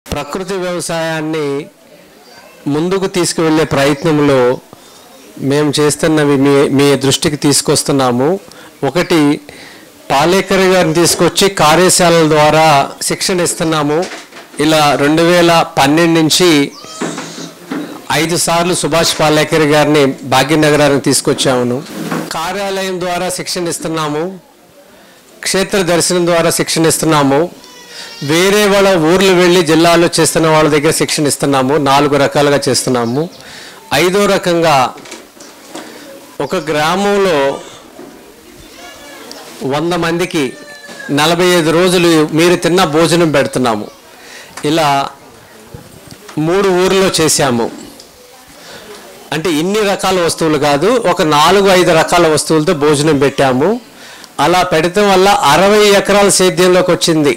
ప్రకృతి వ్యవసాయాన్ని ముందుకు తీసుకువెళ్ళే ప్రయత్నంలో మేము చేస్తున్నవి మీ దృష్టికి తీసుకొస్తున్నాము. ఒకటి, పాలేకర్ గారిని తీసుకొచ్చి కార్యశాలల ద్వారా శిక్షణ ఇస్తున్నాము. ఇలా 2012 నుంచి 5 సార్లు సుభాష్ పాలేకర్ గారిని భాగ్యనగరానికి తీసుకొచ్చాము. కార్యాలయం ద్వారా శిక్షణ ఇస్తున్నాము, క్షేత్ర దర్శనం ద్వారా శిక్షణ ఇస్తున్నాము, వేరే వాళ్ళ ఊర్లు వెళ్ళి జిల్లాలో చేస్తున్న వాళ్ళ దగ్గర శిక్షణ ఇస్తున్నాము. 4 రకాలుగా చేస్తున్నాము. 5వ రకంగా ఒక గ్రామంలో 100 మందికి 45 రోజులు మీరు తిన్న భోజనం పెడుతున్నాము. ఇలా 3 ఊర్లో చేశాము. అంటే ఇన్ని రకాల వస్తువులు కాదు, ఒక 4-5 రకాల వస్తువులతో భోజనం పెట్టాము. అలా పెడతాం వల్ల 60 ఎకరాల సేద్యంలోకి వచ్చింది.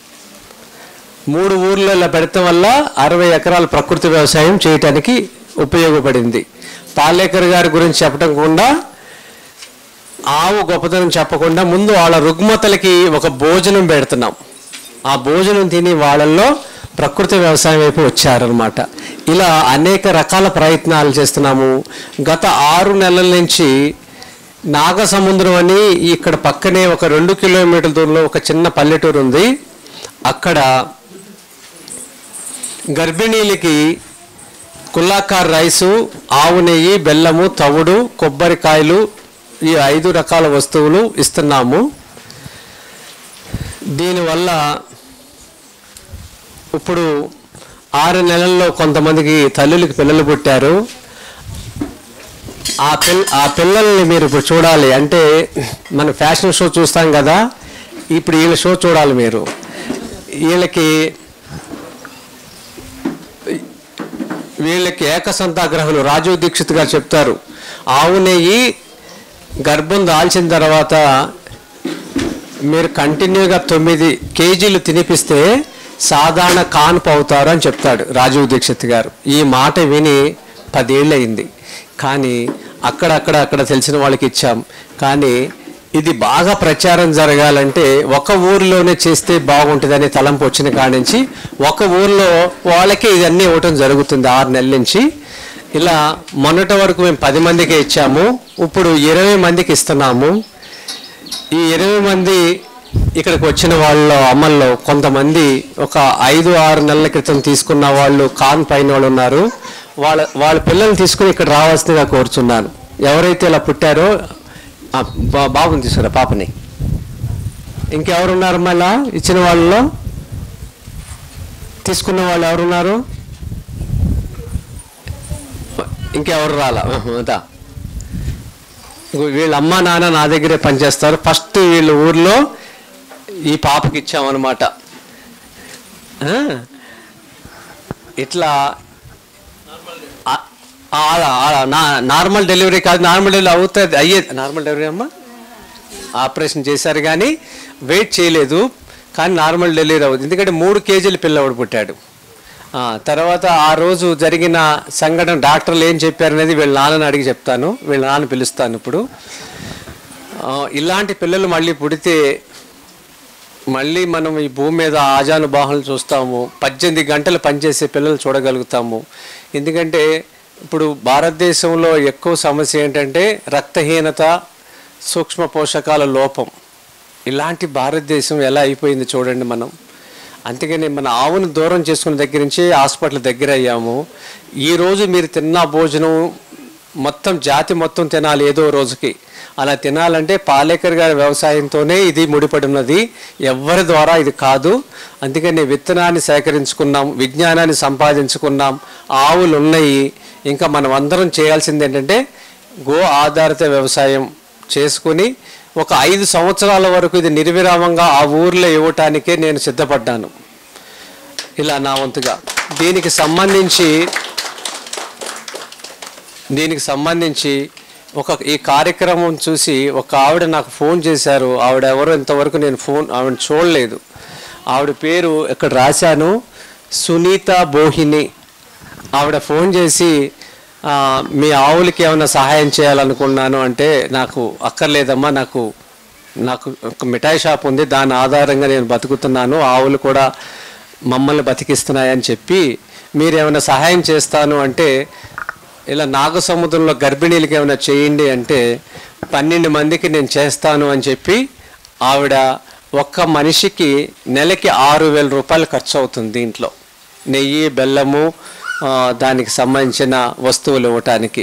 3 ఊర్లో ఇలా పెడతాం వల్ల 60 ఎకరాల ప్రకృతి వ్యవసాయం చేయటానికి ఉపయోగపడింది. పాలేకర్ గారి గురించి చెప్పకుండా, ఆవు గొప్పతనం చెప్పకుండా ముందు వాళ్ళ రుగ్మతలకి ఒక భోజనం పెడుతున్నాం. ఆ భోజనం తిని వాళ్ళల్లో ప్రకృతి వ్యవసాయం వైపు వచ్చారనమాట. ఇలా అనేక రకాల ప్రయత్నాలు చేస్తున్నాము. గత 6 నెలల నుంచి నాగసముద్రం అని ఇక్కడ పక్కనే ఒక 2 కిలోమీటర్ల దూరంలో ఒక చిన్న పల్లెటూరు ఉంది. అక్కడ గర్భిణీలకి కుల్లాకార్ రైసు, ఆవు నెయ్యి, బెల్లము, తవుడు, కొబ్బరికాయలు, ఈ 5 రకాల వస్తువులు ఇస్తున్నాము. దీనివల్ల ఇప్పుడు 6 నెలల్లో కొంతమందికి తల్లులకి పిల్లలు పుట్టారు. ఆ పిల్లల్ని మీరు ఇప్పుడు చూడాలి. అంటే మన ఫ్యాషన్ షో చూస్తాం కదా, ఇప్పుడు వీళ్ళ షో చూడాలి మీరు. వీళ్ళకి ఏకసంతాగ్రహులు రాజీవ్ దీక్షిత్ గారు చెప్తారు, ఆవు నెయ్యి గర్భం దాల్చిన తర్వాత మీరు కంటిన్యూగా 9 కేజీలు తినిపిస్తే సాధారణ కాన్పు అవుతారు అని చెప్తాడు రాజీవ్ దీక్షిత్ గారు. ఈ మాట విని 10 ఏళ్ళు అయింది. కానీ అక్కడ తెలిసిన వాళ్ళకి ఇచ్చాం. కానీ ఇది బాగా ప్రచారం జరగాలంటే ఒక ఊరిలోనే చేస్తే బాగుంటుందని తలంపు వచ్చిన కాడి నుంచి ఒక ఊరిలో వాళ్ళకి ఇదన్నీ ఇవ్వటం జరుగుతుంది 6 నెలల నుంచి. ఇలా మొన్నటి వరకు మేము 10 మందికి ఇచ్చాము, ఇప్పుడు 20 మందికి ఇస్తున్నాము. ఈ 20 మంది ఇక్కడికి వచ్చిన వాళ్ళ అమ్మల్లో కొంతమంది ఒక 5-6 నెలల క్రితం తీసుకున్న వాళ్ళు కాన్ పైన వాళ్ళు ఉన్నారు. వాళ్ళ పిల్లల్ని తీసుకుని ఇక్కడ రావాల్సిందిగా కోరుచున్నాను. ఎవరైతే ఇలా పుట్టారో బాబుని తీసుకురా, పాపని. ఇంకెవరున్నారు మళ్ళా ఇచ్చిన వాళ్ళలో? తీసుకున్న వాళ్ళు ఎవరున్నారు? ఇంకెవరు రాలా? వీళ్ళ అమ్మ నాన్న నా దగ్గరే పనిచేస్తారు. ఫస్ట్ వీళ్ళ ఊర్లో ఈ పాపకి ఇచ్చామన్నమాట. ఇట్లా నార్మల్ డెలివరీ కాదు, నార్మల్ డెలివరీ అవుతుంది, అయ్యేది నార్మల్ డెలివరీ అమ్మ. ఆపరేషన్ చేశారు కానీ వెయిట్ చేయలేదు, కానీ నార్మల్ డెలివరీ అవుతుంది. ఎందుకంటే 3 కేజీల పిల్లవాడు పుట్టాడు. తర్వాత ఆ రోజు జరిగిన సంఘటన డాక్టర్లు ఏం చెప్పారనేది వీళ్ళ నాన్నని అడిగి చెప్తాను. వీళ్ళ నాన్న పిలుస్తాను ఇప్పుడు. ఇలాంటి పిల్లలు మళ్ళీ పుడితే మళ్ళీ మనం ఈ భూమి మీద ఆజానుబాహులు చూస్తాము. 18 గంటలు పనిచేసే పిల్లలు చూడగలుగుతాము. ఎందుకంటే ఇప్పుడు భారతదేశంలో ఎక్కువ సమస్య ఏంటంటే రక్తహీనత, సూక్ష్మ పోషకాల లోపం. ఇలాంటి భారతదేశం ఎలా అయిపోయింది చూడండి మనం. అందుకని మన ఆవును దూరం చేసుకున్న దగ్గర నుంచి హాస్పిటల్ దగ్గర అయ్యాము. ఈరోజు మీరు తిన్న భోజనం మొత్తం జాతి మొత్తం తినాలి ఏదో రోజుకి. అలా తినాలంటే పాలేకర్ గారి వ్యవసాయంతోనే ఇది ముడిపడి ఉన్నది, ఎవరి ద్వారా ఇది కాదు. అందుకని విత్తనాన్ని సేకరించుకున్నాం, విజ్ఞానాన్ని సంపాదించుకున్నాం, ఆవులు ఉన్నాయి. ఇంకా మనం అందరం చేయాల్సింది ఏంటంటే గో ఆధారిత వ్యవసాయం చేసుకుని ఒక 5 సంవత్సరాల వరకు ఇది నిర్విరామంగా ఆ ఊర్లో ఇవ్వటానికే నేను సిద్ధపడ్డాను. ఇలా నా వంతుగా దీనికి సంబంధించి ఈ కార్యక్రమం చూసి ఒక ఆవిడ నాకు ఫోన్ చేశారు. ఆవిడ ఎవరో ఇంతవరకు నేను ఆవిడ చూడలేదు. ఆవిడ పేరు ఇక్కడ రాశాను, సునీత బోహిని. ఆవిడ ఫోన్ చేసి మీ ఆవులకి ఏమైనా సహాయం చేయాలనుకున్నాను అంటే, నాకు అక్కర్లేదమ్మా, నాకు ఒక మిఠాయి షాప్ ఉంది, దాని ఆధారంగా నేను బతుకుతున్నాను, ఆవులు కూడా మమ్మల్ని బతికిస్తున్నాయని చెప్పి మీరేమైనా సహాయం చేస్తాను అంటే, ఇలా నాగసముద్రంలో గర్భిణీలకి ఏమైనా చేయండి అంటే 12 మందికి నేను చేస్తాను అని చెప్పి ఆవిడ ఒక్క మనిషికి నెలకి 6,000 రూపాయలు ఖర్చు అవుతుంది దీంట్లో, నెయ్యి బెల్లము దానికి సంబంధించిన వస్తువులు ఇవ్వటానికి.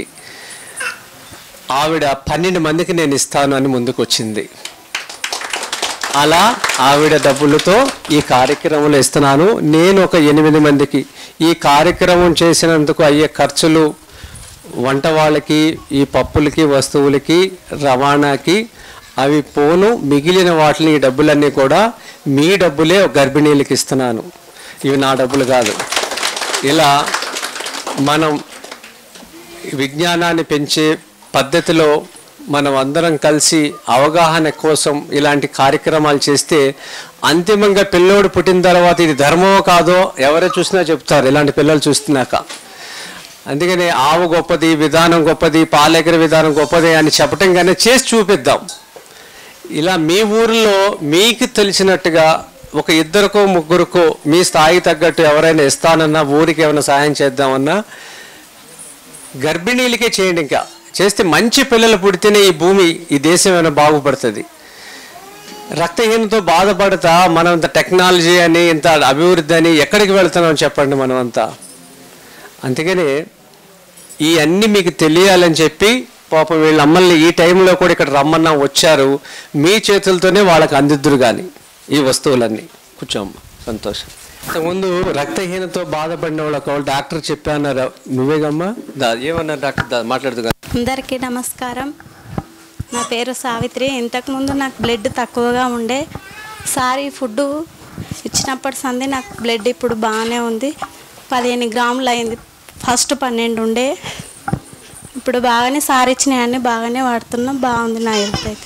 ఆవిడ 12 మందికి నేను ఇస్తాను అని ముందుకు వచ్చింది. అలా ఆవిడ డబ్బులతో ఈ కార్యక్రమంలో ఇస్తున్నాను. నేను ఒక 8 మందికి ఈ కార్యక్రమం చేసినందుకు అయ్యే ఖర్చులు, వంట వాళ్ళకి, ఈ పప్పులకి, వస్తువులకి, రవాణాకి అవి పోను, మిగిలిన వాటిని ఈ డబ్బులన్నీ కూడా మీ డబ్బులే గర్భిణీలకి ఇస్తున్నాను, ఇవి నా డబ్బులు కాదు. ఇలా మనం విజ్ఞానాన్ని పెంచే పద్ధతిలో మనం అందరం కలిసి అవగాహన కోసం ఇలాంటి కార్యక్రమాలు చేస్తే అంతిమంగా పిల్లోడు పుట్టిన తర్వాత ఇది ధర్మమో కాదో ఎవరో చూసినా చెప్తారు ఇలాంటి పిల్లలు చూస్తున్నాక. అందుకని ఆవు గొప్పది, విధానం గొప్పది, పాలెగర విధానం గొప్పది అని చెప్పటం కానీ చేసి చూపిద్దాం. ఇలా మీ ఊరిలో మీకు తెలిసినట్టుగా ఒక 2కో 3కో మీ స్థాయి తగ్గట్టు ఎవరైనా ఇస్తానన్నా, ఊరికి ఏమైనా సహాయం చేద్దామన్నా గర్భిణీలకే చేయండి. ఇంకా చేస్తే మంచి పిల్లలు పుడితేనే ఈ భూమి, ఈ దేశం ఏమైనా బాగుపడుతుంది. రక్తహీనతో బాధపడతా మనం ఇంత టెక్నాలజీ అని, ఇంత అభివృద్ధి అని ఎక్కడికి వెళ్తున్నాం చెప్పండి మనమంతా. అందుకని ఈ అన్నీ మీకు తెలియాలని చెప్పి పాపం వీళ్ళ అమ్మల్ని ఈ టైంలో కూడా ఇక్కడ రమ్మన్నా వచ్చారు. మీ చేతులతోనే వాళ్ళకి అందిద్దురు కానీ ఈ వస్తువులన్నీ. కూర్చోమ్మ, సంతోషం. ముందు రక్తహీనతో బాధపడిన వాళ్ళకి డాక్టర్ చెప్పాన్నారు, నువ్వేగమ్మా ఏమన్నారు డాక్టర్? మాట్లాడుతూ. అందరికీ నమస్కారం. నా పేరు సావిత్రి. ఇంతకుముందు నాకు బ్లడ్ తక్కువగా ఉండే, సారీ ఫుడ్ ఇచ్చినప్పటి సంది నాకు బ్లడ్ ఇప్పుడు బాగానే ఉంది. 15 గ్రాములు అయింది. ఫస్ట్ 12 ఉండే, ఇప్పుడు బాగానే సార్ ఇచ్చినాయన్నీ బాగానే వాడుతున్నాం. బాగుంది నా హెల్త్ అయితే.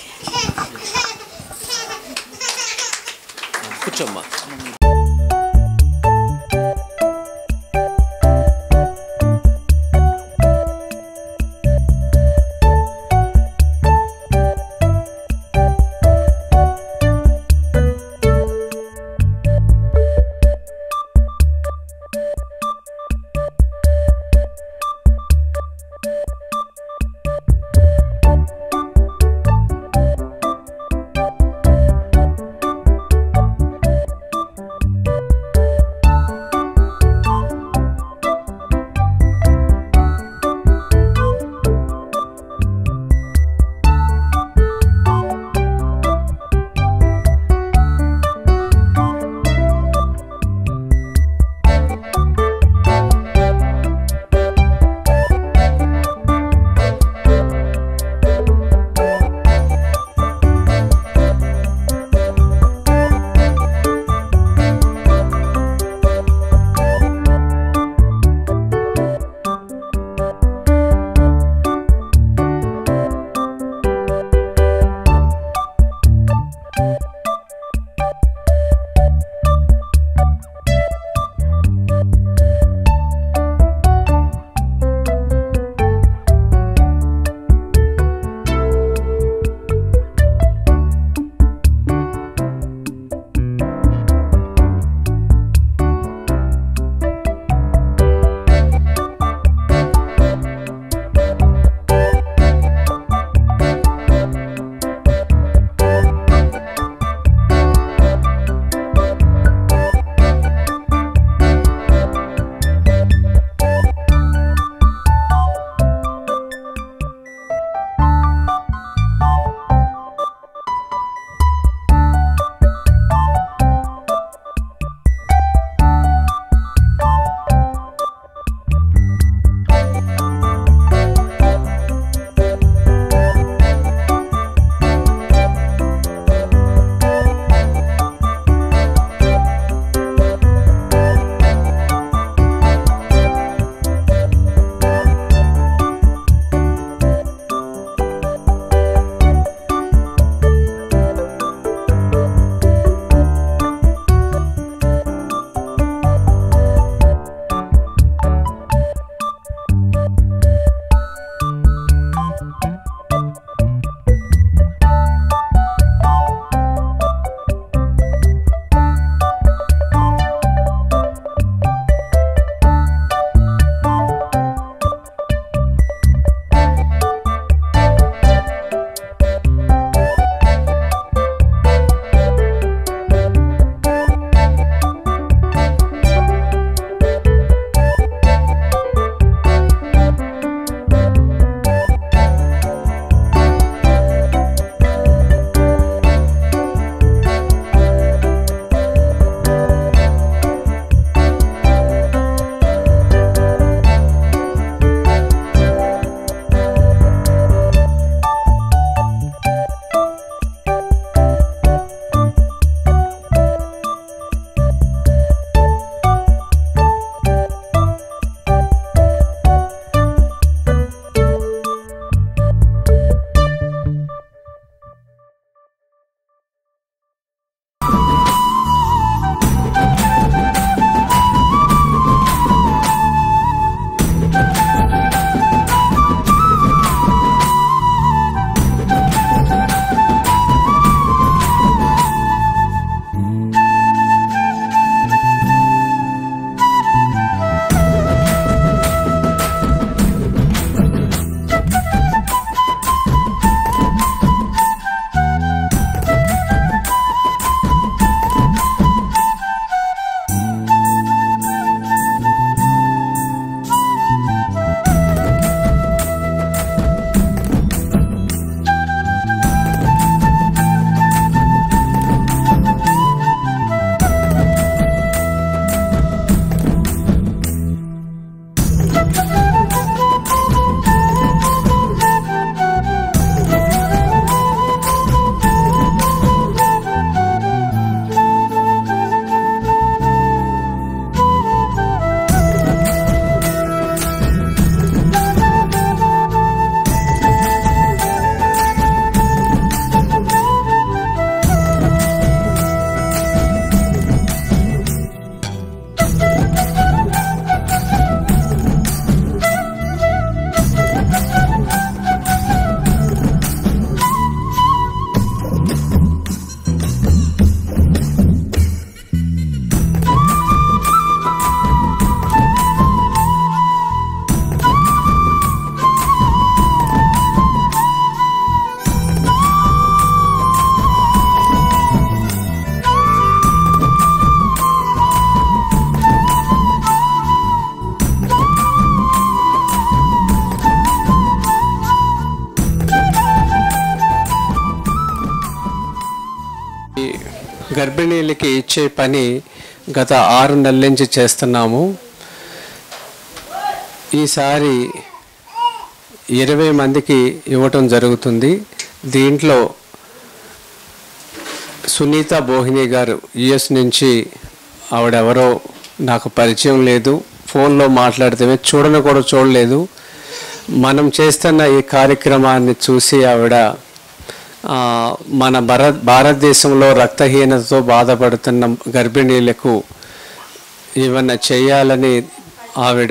కూర్చోమ్మా. గర్భిణీలకి ఇచ్చే పని గత 6 నెలల నుంచి చేస్తున్నాము. ఈసారి 20 మందికి ఇవ్వటం జరుగుతుంది. దీంట్లో సునీత బోహిని గారు యుఎస్ నుంచి, ఆవిడెవరో నాకు పరిచయం లేదు, ఫోన్లో మాట్లాడితే చూడను కూడా చూడలేదు. మనం చేస్తున్న ఈ కార్యక్రమాన్ని చూసి ఆవిడ మన భారతదేశంలో రక్తహీనతతో బాధపడుతున్న గర్భిణీలకు ఏమన్నా చేయాలని ఆవిడ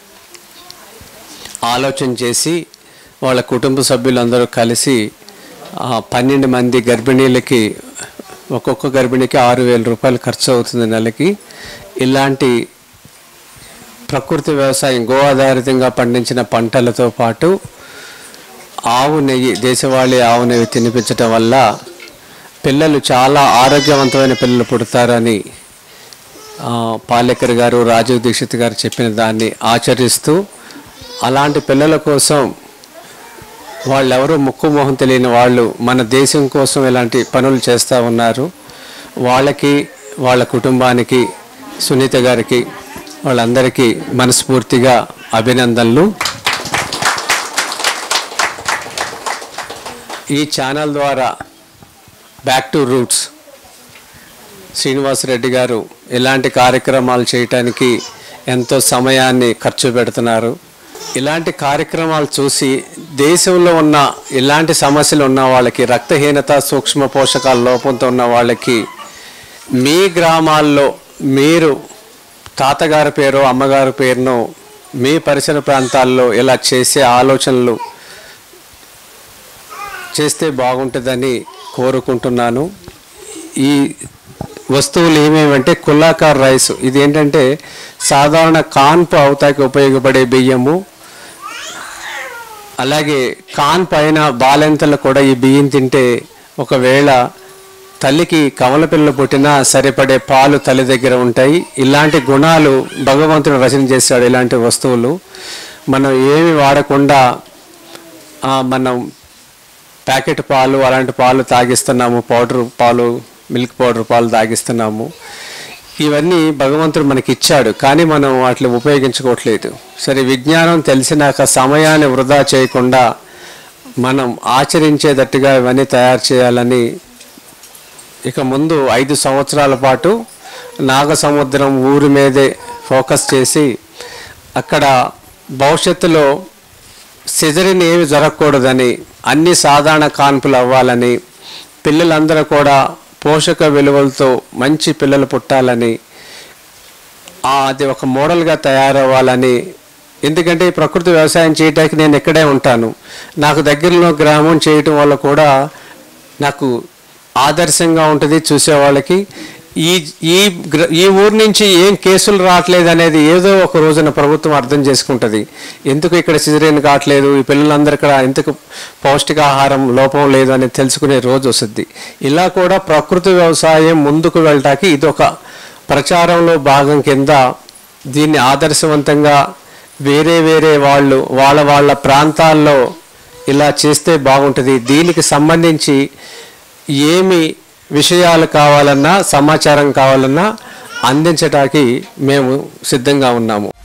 ఆలోచన చేసి వాళ్ళ కుటుంబ సభ్యులందరూ కలిసి 12 మంది గర్భిణీలకి ఒక్కొక్క గర్భిణికి 6,000 రూపాయలు ఖర్చు అవుతుంది నెలకి. ఇలాంటి ప్రకృతి వ్యవసాయం, గో ఆధారితంగా పండించిన పంటలతో పాటు ఆవు నెయ్యి, దేశవాళీ ఆవు నెయ్యి తినిపించటం వల్ల పిల్లలు చాలా ఆరోగ్యవంతమైన పిల్లలు పుడతారని పాలేకర్ గారు, రాజీవ్ దీక్షిత్ గారు చెప్పిన దాన్ని ఆచరిస్తూ, అలాంటి పిల్లల కోసం వాళ్ళెవరూ ముక్కు మొహం తెలియని వాళ్ళు మన దేశం కోసం ఇలాంటి పనులు చేస్తూ ఉన్నారు. వాళ్ళకి, వాళ్ళ కుటుంబానికి, సునీత గారికి, వాళ్ళందరికీ మనస్ఫూర్తిగా అభినందనలు. ఈ ఛానల్ ద్వారా బ్యాక్ టు రూట్స్ శ్రీనివాసరెడ్డి గారు ఇలాంటి కార్యక్రమాలు చేయటానికి ఎంతో సమయాన్ని ఖర్చు పెడుతున్నారు. ఇలాంటి కార్యక్రమాలు చూసి దేశంలో ఉన్న ఇలాంటి సమస్యలు ఉన్న వాళ్ళకి, రక్తహీనత, సూక్ష్మ పోషకాల లోపంతో ఉన్న వాళ్ళకి, మీ గ్రామాల్లో మీరు తాతగారి పేరు, అమ్మగారి పేరును మీ పరిసర ప్రాంతాల్లో ఇలా చేసే ఆలోచనలు చేస్తే బాగుంటుందని కోరుకుంటున్నాను. ఈ వస్తువులు ఏమేమంటే కుల్లాకార్ రైస్, ఇదేంటంటే సాధారణ కాన్పు అవతాకి ఉపయోగపడే బియ్యము. అలాగే కాన్ పైన బాలెంతలు కూడా ఈ బియ్యం తింటే ఒకవేళ తల్లికి కమల పిల్లలు పుట్టినా సరిపడే పాలు తల్లి దగ్గర ఉంటాయి. ఇలాంటి గుణాలు భగవంతుడు రచన చేశాడు. ఇలాంటి వస్తువులు మనం ఏమి వాడకుండా మనం ప్యాకెట్ పాలు, అలాంటి పాలు తాగిస్తున్నాము, పౌడర్ పాలు, మిల్క్ పౌడర్ పాలు తాగిస్తున్నాము. ఇవన్నీ భగవంతుడు మనకి ఇచ్చాడు, కానీ మనం వాటిని ఉపయోగించుకోవట్లేదు. సరే, విజ్ఞానం తెలిసినాక సమయాన్ని వృధా చేయకుండా మనం ఆచరించేటట్టుగా ఇవన్నీ తయారు చేయాలని ఇక ముందు 5 సంవత్సరాల పాటు నాగసముద్రం ఊరి మీదే ఫోకస్ చేసి అక్కడ భవిష్యత్తులో సిజరిన్ ఏమి జరగకూడదని, అన్ని సాధారణ కాన్పులు అవ్వాలని, పిల్లలందరూ కూడా పోషక విలువలతో మంచి పిల్లలు పుట్టాలని, అది ఒక మోడల్గా తయారవ్వాలని. ఎందుకంటే ఈ ప్రకృతి వ్యవసాయం చేయడానికి నేను ఇక్కడే ఉంటాను. నాకు దగ్గరలో గ్రామం చేయటం వల్ల కూడా నాకు ఆదర్శంగా ఉంటుంది చూసేవాళ్ళకి. ఈ ఊరు నుంచి ఏం కేసులు రావట్లేదు అనేది ఏదో ఒక రోజున ప్రభుత్వం అర్థం చేసుకుంటుంది. ఎందుకు ఇక్కడ సిజరీన్ కావట్లేదు, ఈ పిల్లలందరూ ఇక్కడ ఎందుకు పౌష్టికాహారం లోపం లేదు అని తెలుసుకునే రోజు వస్తుంది. ఇలా కూడా ప్రకృతి వ్యవసాయం ముందుకు వెళ్ళటానికి ఇది ఒక ప్రచారంలో భాగం కింద దీన్ని ఆదర్శవంతంగా వేరే వాళ్ళు వాళ్ళ ప్రాంతాల్లో ఇలా చేస్తే బాగుంటుంది. దీనికి సంబంధించి ఏమి విషయాలు కావాలన్నా, సమాచారం కావాలన్నా అందించడానికి మేము సిద్ధంగా ఉన్నాము.